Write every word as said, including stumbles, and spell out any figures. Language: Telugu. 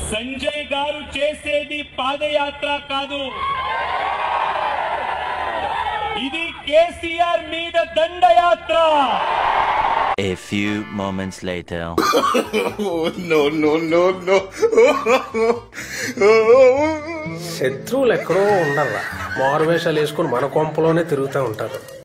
సంజయ్ గారు చేసేది పాదయాత్ర కాదు, ఇది కేసీఆర్ మీద దండయాత్ర. A few moments later. Oh, no, no, no, no. శత్రువులు ఎక్కడో ఉండాల, మారువేషాలు వేసుకుని మన కొంపలోనే తిరుగుతూ ఉంటారు.